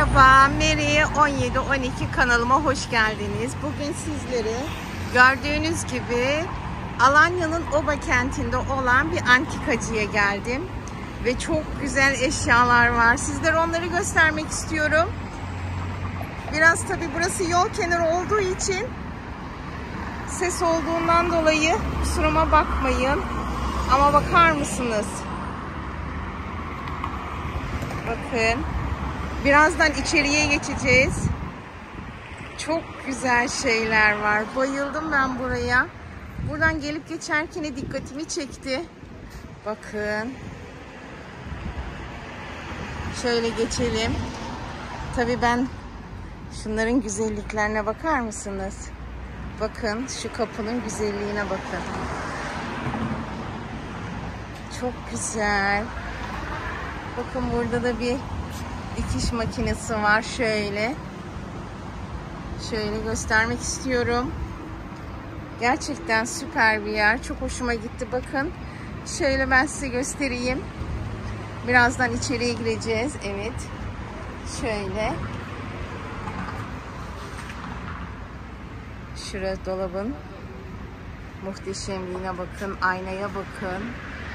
Merhaba, Meri 17-12 kanalıma hoş geldiniz. Bugün sizlere gördüğünüz gibi Alanya'nın Oba kentinde olan bir antikacıya geldim. Ve çok güzel eşyalar var. Sizlere onları göstermek istiyorum. Biraz tabi burası yol kenarı olduğu için ses olduğundan dolayı kusuruma bakmayın. Ama bakar mısınız? Bakın. Birazdan içeriye geçeceğiz. Çok güzel şeyler var. Bayıldım ben buraya. Buradan gelip geçerken dikkatimi çekti. Bakın. Şöyle geçelim. Tabii ben şunların güzelliklerine bakar mısınız? Bakın şu kapının güzelliğine bakın. Çok güzel. Bakın burada da bir dikiş makinesi var. Şöyle göstermek istiyorum. Gerçekten süper bir yer. Çok hoşuma gitti. Bakın. Şöyle ben size göstereyim. Birazdan içeriye gireceğiz. Evet. Şöyle. Şurası dolabın muhteşemliğine bakın. Aynaya bakın.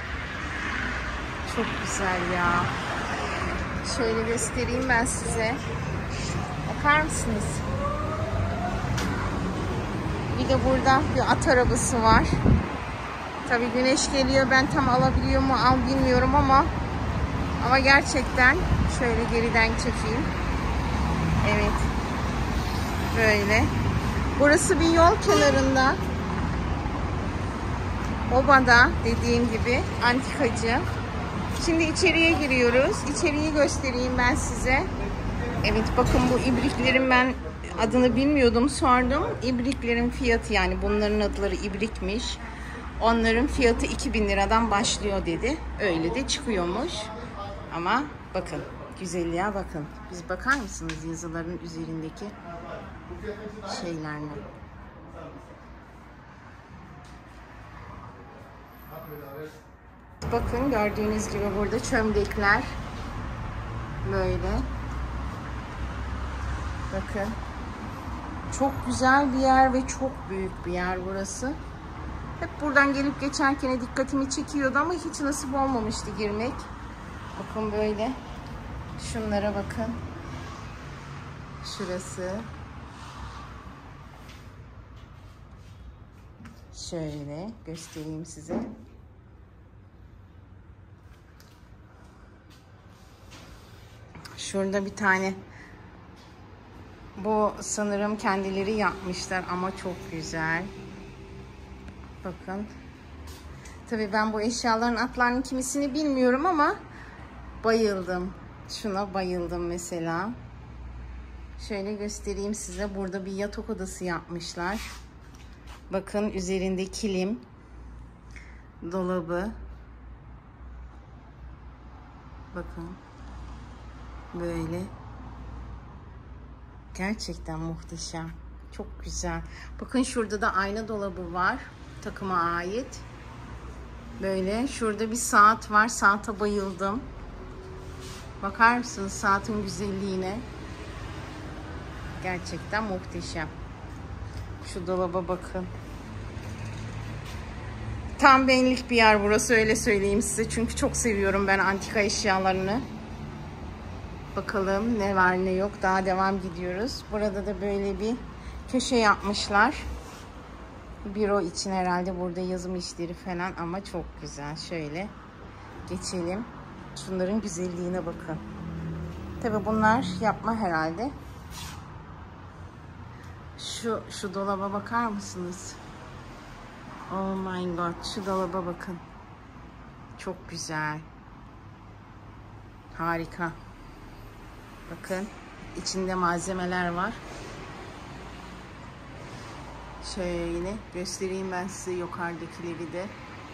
Çok güzel ya. Şöyle göstereyim ben size. Bakar mısınız? Bir de burada bir at arabası var. Tabii güneş geliyor. Ben tam alabiliyor mu bilmiyorum ama gerçekten şöyle geriden çekeyim. Evet. Böyle. Burası bir yol kenarında. Obada dediğim gibi antikacı. Şimdi içeriye giriyoruz. İçeriği göstereyim ben size. Evet bakın bu ibriklerin ben adını bilmiyordum, sordum. İbriklerin fiyatı, yani bunların adları ibrikmiş. Onların fiyatı 2000 liradan başlıyor dedi. Öyle de çıkıyormuş. Ama bakın güzelliğe bakın. Biz bakar mısınız yazıların üzerindeki şeylerine? Bakın gördüğünüz gibi burada çömlekler böyle. Bakın. Çok güzel bir yer ve çok büyük bir yer burası. Hep buradan gelip geçerken dikkatimi çekiyordu ama hiç nasip olmamıştı girmek. Bakın böyle. Şunlara bakın. Şurası. Şöyle göstereyim size. Şurada bir tane, bu sanırım kendileri yapmışlar ama çok güzel. Bakın. Tabii ben bu eşyaların adlarının kimisini bilmiyorum ama bayıldım. Şuna bayıldım mesela. Şöyle göstereyim size. Burada bir yatak odası yapmışlar. Bakın üzerinde kilim, dolabı. Bakın. Böyle. Gerçekten muhteşem. Çok güzel. Bakın şurada da ayna dolabı var. Takıma ait. Böyle. Şurada bir saat var. Saate bayıldım. Bakar mısınız saatin güzelliğine? Gerçekten muhteşem. Şu dolaba bakın. Tam benlik bir yer burası, öyle söyleyeyim size. Çünkü çok seviyorum ben antika eşyalarını. Bakalım ne var ne yok. Daha devam gidiyoruz. Burada da böyle bir köşe yapmışlar. Büro için herhalde, burada yazım işleri falan ama çok güzel. Şöyle geçelim. Şunların güzelliğine bakın. Tabi bunlar yapma herhalde. Şu dolaba bakar mısınız? Oh my god. Şu dolaba bakın. Çok güzel. Harika. Bakın. İçinde malzemeler var. Şöyle göstereyim ben size yukarıdakileri de.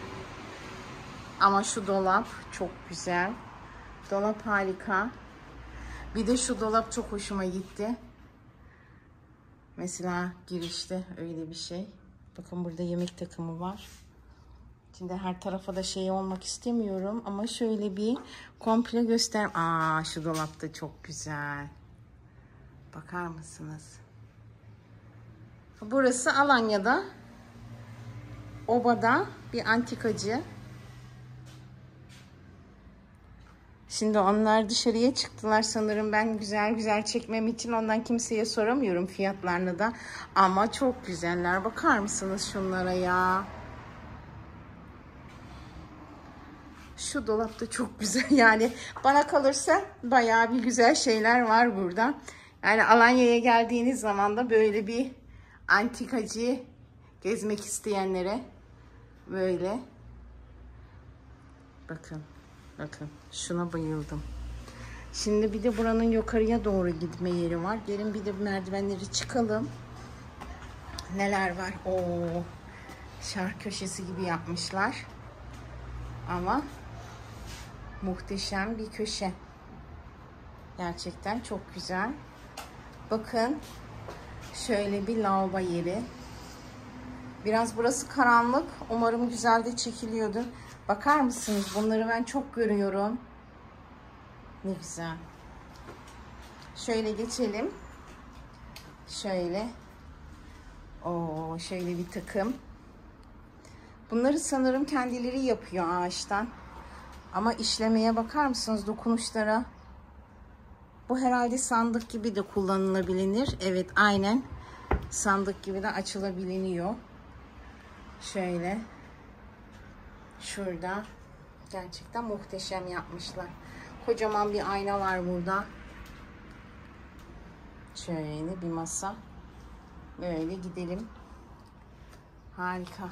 Ama şu dolap çok güzel. Dolap harika. Bir de şu dolap çok hoşuma gitti. Mesela girişte öyle bir şey. Bakın burada yemek takımı var. Şimdi her tarafa da şey olmak istemiyorum ama şöyle bir komple göster. Aa, şu dolap da çok güzel. Bakar mısınız? Burası Alanya'da, Oba'da bir antikacı. Şimdi onlar dışarıya çıktılar sanırım. Ben güzel güzel çekmem için ondan kimseye soramıyorum fiyatlarını da. Ama çok güzeller. Bakar mısınız şunlara ya? Şu dolapta çok güzel. Yani bana kalırsa bayağı bir güzel şeyler var burada. Yani Alanya'ya geldiğiniz zaman da böyle bir antikacı gezmek isteyenlere böyle. Bakın. Bakın. Şuna bayıldım. Şimdi bir de buranın yukarıya doğru gitme yeri var. Gelin bir de merdivenleri çıkalım. Neler var? Oo, şark köşesi gibi yapmışlar. Ama muhteşem bir köşe. Gerçekten çok güzel. Bakın. Şöyle bir lavabo yeri. Biraz burası karanlık. Umarım güzel de çekiliyordur. Bakar mısınız? Bunları ben çok görüyorum. Ne güzel. Şöyle geçelim. Şöyle. Oo, şöyle bir takım. Bunları sanırım kendileri yapıyor ağaçtan. Ama işlemeye bakar mısınız? Dokunuşlara. Bu herhalde sandık gibi de kullanılabilir. Evet, aynen. Sandık gibi de açılabiliyor. Şöyle. Şurada. Gerçekten muhteşem yapmışlar. Kocaman bir ayna var burada. Şöyle bir masa. Böyle gidelim. Harika.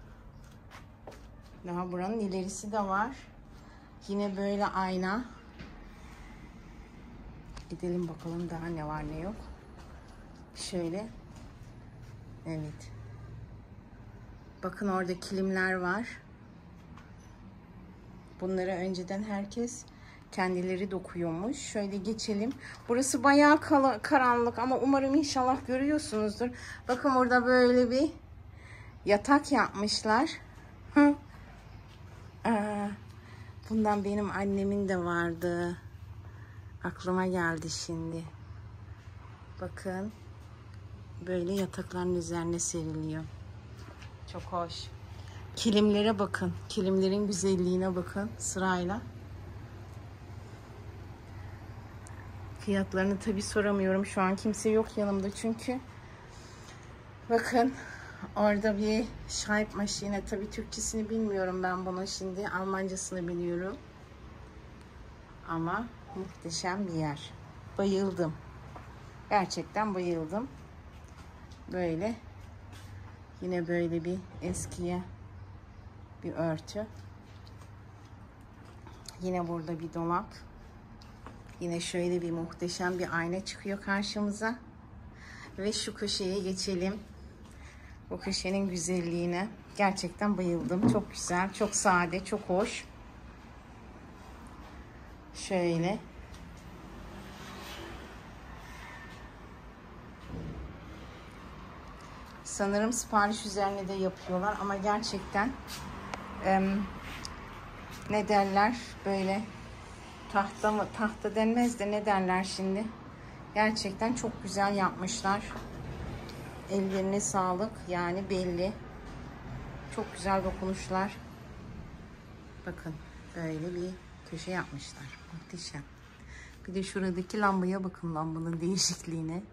Daha buranın ilerisi de var. Yine böyle ayna. Gidelim bakalım daha ne var ne yok. Şöyle. Evet. Bakın orada kilimler var. Bunları önceden herkes kendileri dokuyormuş. Şöyle geçelim. Burası bayağı karanlık ama umarım inşallah görüyorsunuzdur. Bakın burada böyle bir yatak yapmışlar. Bundan benim annemin de vardı. Aklıma geldi şimdi. Bakın. Böyle yatakların üzerine seriliyor. Çok hoş. Kilimlere bakın. Kilimlerin güzelliğine bakın sırayla. Fiyatlarını tabii soramıyorum. Şu an kimse yok yanımda çünkü. Bakın orada bir Schreibmaschine. Tabii Türkçesini bilmiyorum ben bunu şimdi. Almancasını biliyorum. Ama muhteşem bir yer. Bayıldım. Gerçekten bayıldım. Böyle. Yine böyle bir eskiye bir örtü. Yine burada bir dolap. Yine şöyle bir muhteşem bir ayna çıkıyor karşımıza. Ve şu köşeye geçelim. Bu köşenin güzelliğine gerçekten bayıldım. Çok güzel, çok sade, çok hoş. Şöyle. Sanırım sipariş üzerine de yapıyorlar ama gerçekten ne derler böyle tahta mı, tahta denmez de ne derler şimdi, gerçekten çok güzel yapmışlar. Ellerine sağlık, yani belli. Çok güzel dokunuşlar. Bakın böyle bir köşe yapmışlar, muhteşem. Bir de şuradaki lambaya bakın, lambanın değişikliğine.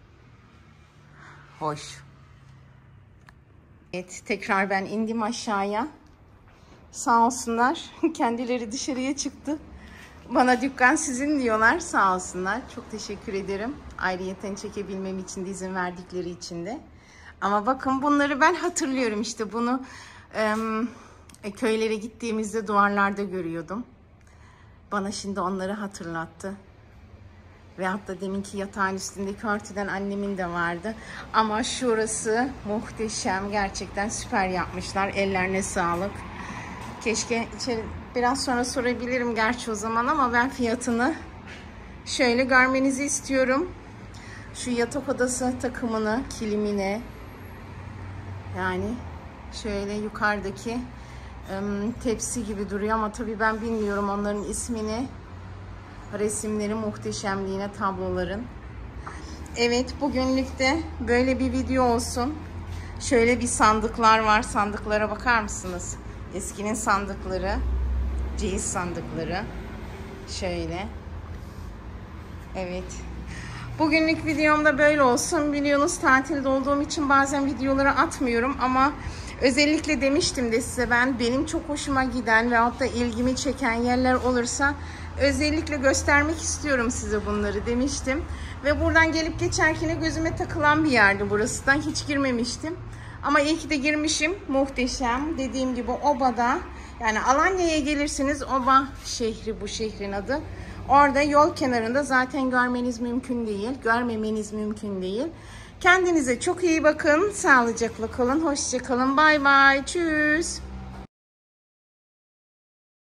Hoş. Evet, tekrar ben indim aşağıya. Sağ olsunlar. Kendileri dışarıya çıktı. Bana dükkan sizin diyorlar. Sağ olsunlar. Çok teşekkür ederim. Ayrıyeten çekebilmem için de, izin verdikleri için de. Ama bakın bunları ben hatırlıyorum işte. Bunu köylere gittiğimizde duvarlarda görüyordum. Bana şimdi onları hatırlattı. Ve hatta deminki yatağın üstündeki örtüden annemin de vardı. Ama şurası muhteşem. Gerçekten süper yapmışlar. Ellerine sağlık. Keşke içeri biraz sonra sorabilirim gerçi o zaman, ama ben fiyatını şöyle görmenizi istiyorum. Şu yatak odası takımını, kilimine, yani şöyle yukarıdaki tepsi gibi duruyor ama tabii ben bilmiyorum onların ismini. Resimleri muhteşemliğine, tabloların. Evet, bugünlük de böyle bir video olsun. Şöyle bir sandıklar var. Sandıklara bakar mısınız? Eskinin sandıkları. Ceyiz sandıkları. Şöyle. Evet. Bugünlük videomda böyle olsun. Biliyorsunuz tatilde olduğum için bazen videoları atmıyorum ama özellikle demiştim de size, benim çok hoşuma giden veyahut da ilgimi çeken yerler olursa özellikle göstermek istiyorum size bunları demiştim. Ve buradan gelip geçerken gözüme takılan bir yerdi burası da. Hiç girmemiştim. Ama iyi ki de girmişim. Muhteşem. Dediğim gibi Oba'da, yani Alanya'ya gelirsiniz, Oba şehri bu şehrin adı. Orada yol kenarında, zaten görmeniz mümkün değil. Görmemeniz mümkün değil. Kendinize çok iyi bakın. Sağlıcakla kalın. Hoşça kalın. Bay bay. Tschüss.